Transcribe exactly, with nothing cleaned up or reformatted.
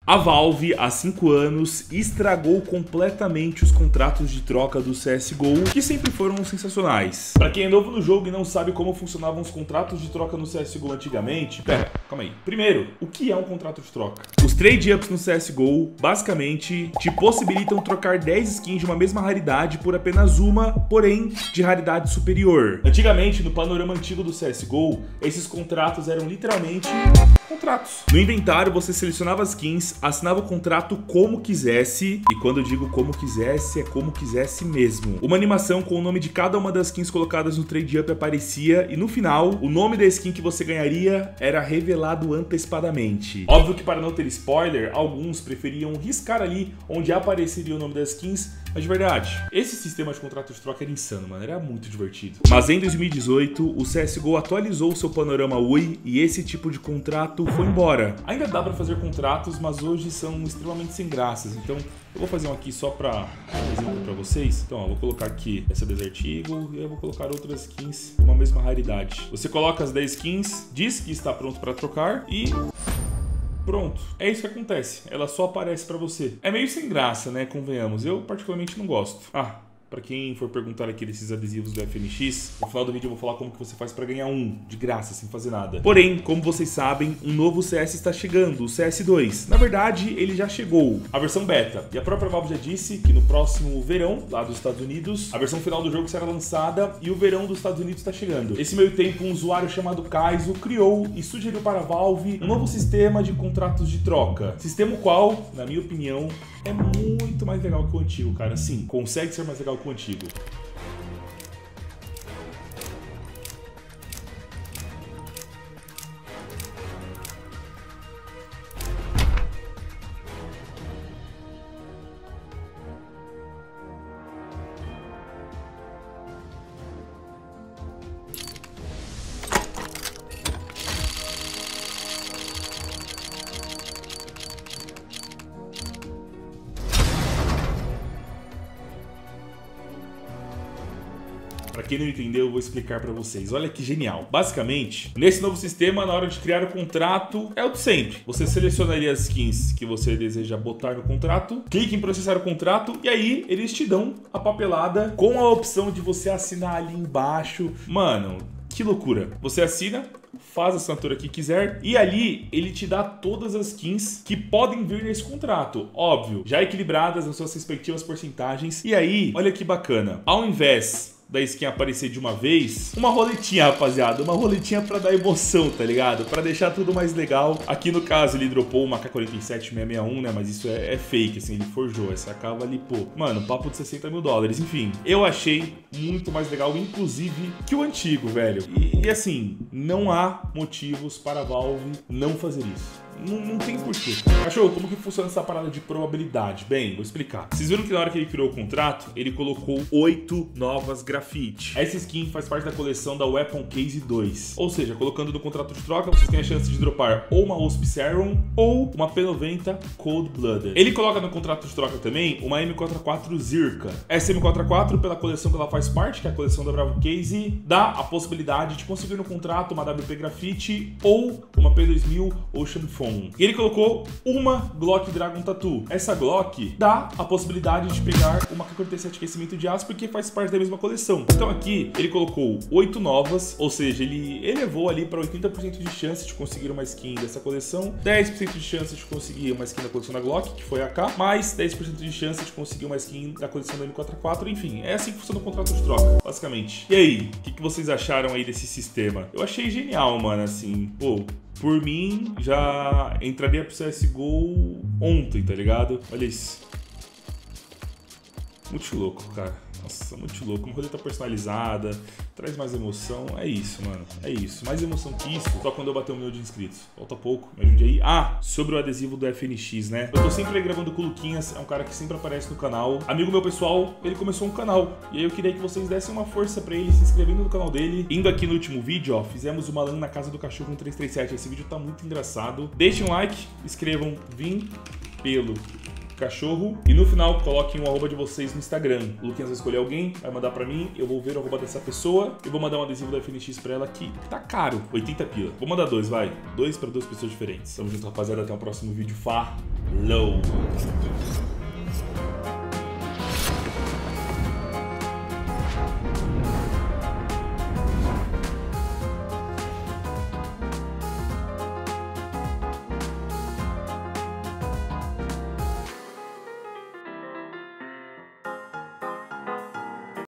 A Valve, há cinco anos, estragou completamente os contratos de troca do C S G O, que sempre foram sensacionais. Pra quem é novo no jogo e não sabe como funcionavam os contratos de troca no C S G O antigamente, pera, calma aí. Primeiro, o que é um contrato de troca? Os trade-ups no C S G O, basicamente, te possibilitam trocar dez skins de uma mesma raridade por apenas uma, porém, de raridade superior. Antigamente, no panorama antigo do C S G O, esses contratos eram literalmente contratos. No inventário, você selecionava as skins, assinava o contrato como quisesse, e quando eu digo como quisesse, é como quisesse mesmo. Uma animação com o nome de cada uma das skins colocadas no trade up aparecia, e no final, o nome da skin que você ganharia era revelado antecipadamente. Óbvio que para não ter spoiler, alguns preferiam riscar ali onde apareceria o nome das skins, mas de verdade, esse sistema de contrato de troca era insano, mano, era muito divertido. Mas em dois mil e dezoito, o C S G O atualizou o seu panorama U I e esse tipo de contrato foi embora. Ainda dá pra fazer contratos, mas hoje são extremamente sem graças, então eu vou fazer um aqui só pra um exemplo pra vocês. Então, ó, vou colocar aqui essa Desert Eagle e eu vou colocar outras skins com a mesma raridade. Você coloca as dez skins, diz que está pronto pra trocar e pronto, é isso que acontece, ela só aparece pra você. É meio sem graça, né, convenhamos, eu particularmente não gosto. Ah, pra quem for perguntar aqui desses adesivos do F N X, no final do vídeo eu vou falar como que você faz pra ganhar um, de graça, sem fazer nada. Porém, como vocês sabem, um novo C S está chegando, o C S dois. Na verdade, ele já chegou, a versão beta. E a própria Valve já disse que no próximo verão, lá dos Estados Unidos, a versão final do jogo será lançada e o verão dos Estados Unidos está chegando. Nesse meio tempo, um usuário chamado Kaizo criou e sugeriu para a Valve um novo sistema de contratos de troca. Sistema o qual, na minha opinião, é muito mais legal que o antigo, cara. Sim, consegue ser mais legal que o antigo. Pra quem não entendeu, eu vou explicar pra vocês. Olha que genial. Basicamente, nesse novo sistema, na hora de criar o contrato, é o de sempre. Você selecionaria as skins que você deseja botar no contrato, clique em processar o contrato e aí eles te dão a papelada com a opção de você assinar ali embaixo. Mano, que loucura. Você assina, faz a assinatura que quiser e ali ele te dá todas as skins que podem vir nesse contrato. Óbvio, já equilibradas nas suas respectivas porcentagens. E aí, olha que bacana. Ao invés da skin aparecer de uma vez, uma roletinha, rapaziada, uma roletinha pra dar emoção, tá ligado? Pra deixar tudo mais legal. Aqui no caso ele dropou uma K quarenta e sete seiscentos e sessenta e um, né? Mas isso é, é fake, assim, ele forjou. Essa K vale, pô, mano, papo de sessenta mil dólares. Enfim, eu achei muito mais legal, inclusive, que o antigo, velho. E, e assim, não há motivos para a Valve não fazer isso. Não, não tem porquê. Cachorro, como que funciona essa parada de probabilidade? Bem, vou explicar. Vocês viram que na hora que ele criou o contrato, ele colocou oito novas grafite. Essa skin faz parte da coleção da Weapon Case dois. Ou seja, colocando no contrato de troca, vocês têm a chance de dropar ou uma U S P Serum ou uma P noventa Cold Blooded. Ele coloca no contrato de troca também uma M quatro quatro Zirka. Essa M quatro quatro, pela coleção que ela faz parte, que é a coleção da Bravo Case, dá a possibilidade de conseguir no contrato uma W P Graffiti ou uma P dois mil Ocean Foam. E ele colocou uma Glock Dragon Tattoo. Essa Glock dá a possibilidade de pegar uma K quarenta e sete aquecimento de aço porque faz parte da mesma coleção. Então aqui ele colocou oito novas, ou seja, ele elevou ali para oitenta por cento de chance de conseguir uma skin dessa coleção, dez por cento de chance de conseguir uma skin da coleção da Glock, que foi a K, mais dez por cento de chance de conseguir uma skin da coleção da M quatro quatro, enfim, é assim que funciona o contrato de troca, basicamente. E aí, o que, que vocês acharam aí desse sistema? Eu achei genial, mano, assim, pô, por mim, já entraria pro C S G O ontem, tá ligado? Olha isso. Muito louco, cara. Nossa, muito louco. Uma roleta personalizada, traz mais emoção. É isso, mano. É isso. Mais emoção que isso, só quando eu bater um milhão de inscritos. Falta pouco, me ajude aí. Ah, sobre o adesivo do F N X, né? Eu tô sempre gravando com o Luquinhas, é um cara que sempre aparece no canal. Amigo meu pessoal, ele começou um canal. E aí eu queria que vocês dessem uma força pra ele, se inscrevendo no canal dele. Indo aqui no último vídeo, ó, fizemos uma LAN na casa do cachorro um três três sete. Esse vídeo tá muito engraçado. Deixem um like, escrevam Vim pelo cachorro e no final coloquem o arroba de vocês no Instagram. O Luquinhas vai escolher alguém, vai mandar pra mim, eu vou ver o arroba dessa pessoa e vou mandar um adesivo da F N X pra ela que tá caro, oitenta pila. Vou mandar dois, vai. Dois pra duas pessoas diferentes. Tamo junto, rapaziada. Até o próximo vídeo. Fá! Falou!